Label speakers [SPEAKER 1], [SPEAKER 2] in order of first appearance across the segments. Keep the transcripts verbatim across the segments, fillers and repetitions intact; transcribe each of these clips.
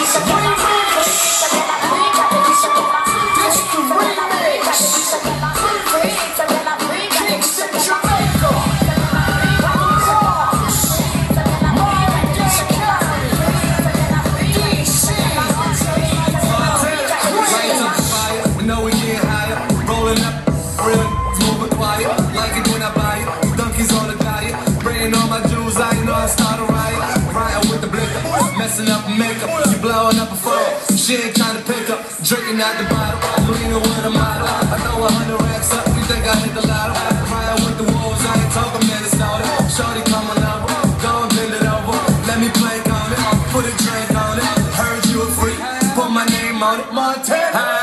[SPEAKER 1] Up makeup, you blowing up a phone. She ain't trying to pick up, drinking out the bottle. Leaning with a model. I throw a hundred racks up, you think I hit the lotto? Crying with the wolves, I ain't talking Minnesota. Shorty coming over, go and bend it over. Let me plank on it, put a drink on it. Heard you a freak, put my name on it. Montana.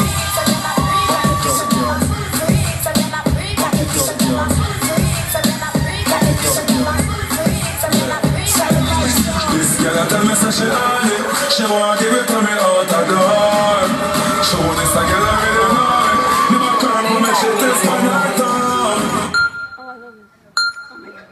[SPEAKER 2] Tell me say she on it, she wanna give it to me out the door. Show this a girl I really know it. Never come home and she taste my night on.
[SPEAKER 3] Oh, I love this. Oh my god.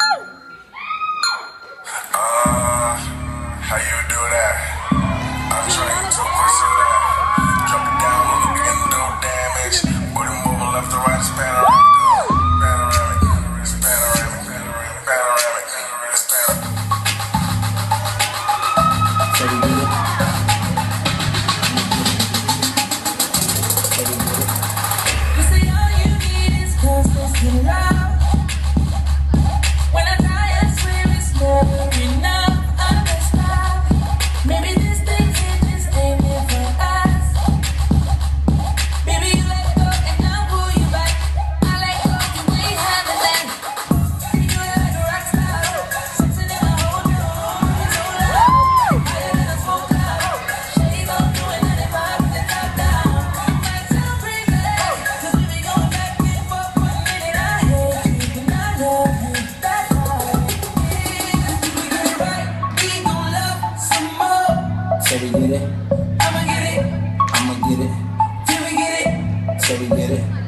[SPEAKER 2] Ah, how you do that? I'm trying to pursue that. Drop it down on the end, no damage. Booty moving left to right, it's panoramic. Panoramic, it's panoramic, panoramic, panoramic, it's panoramic.
[SPEAKER 4] So we get it, I'ma get it, I'ma get it, till we get it, so we get it.